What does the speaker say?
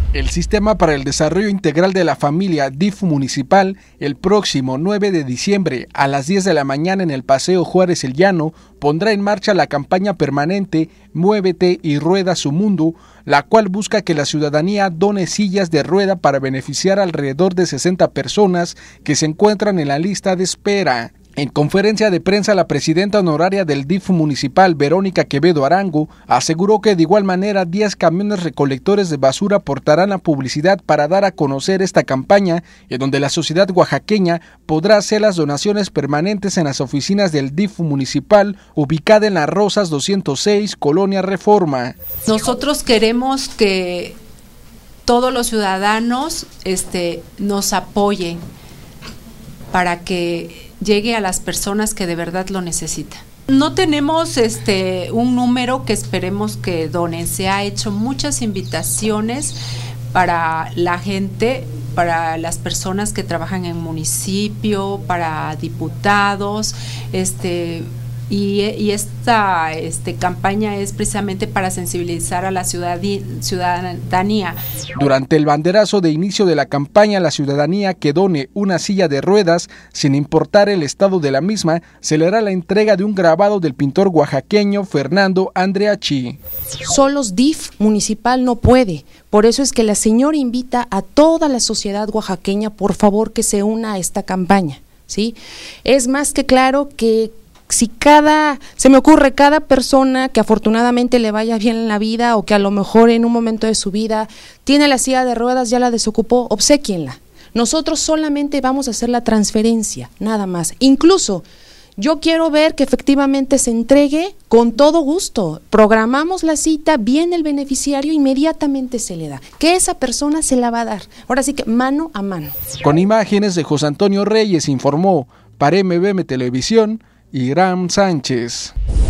El Sistema para el Desarrollo Integral de la Familia DIF municipal, el próximo 9 de diciembre a las 10 de la mañana en el Paseo Juárez El Llano, pondrá en marcha la campaña permanente Muévete y Rueda su Mundo, la cual busca que la ciudadanía done sillas de rueda para beneficiar alrededor de 60 personas que se encuentran en la lista de espera. En conferencia de prensa, la presidenta honoraria del DIF municipal, Verónica Quevedo Arango, aseguró que de igual manera 10 camiones recolectores de basura aportarán la publicidad para dar a conocer esta campaña, en donde la sociedad oaxaqueña podrá hacer las donaciones permanentes en las oficinas del DIF municipal, ubicada en Las Rosas 206, Colonia Reforma. Nosotros queremos que todos los ciudadanos nos apoyen para que llegue a las personas que de verdad lo necesitan. No tenemos un número que esperemos que donen. Se ha hecho muchas invitaciones para la gente, para las personas que trabajan en municipio, para diputados, y esta campaña es precisamente para sensibilizar a la ciudadanía. Durante el banderazo de inicio de la campaña, la ciudadanía que done una silla de ruedas, sin importar el estado de la misma, se le hará la entrega de un grabado del pintor oaxaqueño Fernando Andreachi. Solos DIF municipal no puede, por eso es que la señora invita a toda la sociedad oaxaqueña, por favor, que se una a esta campaña, ¿sí? Es más que claro que si se me ocurre cada persona que afortunadamente le vaya bien en la vida o que a lo mejor en un momento de su vida tiene la silla de ruedas, ya la desocupó, obséquienla. Nosotros solamente vamos a hacer la transferencia, nada más. Incluso yo quiero ver que efectivamente se entregue con todo gusto. Programamos la cita, viene el beneficiario, inmediatamente se le da. Que esa persona se la va a dar. Ahora sí que mano a mano. Con imágenes de José Antonio Reyes informó para MBM Televisión, Irán Sánchez.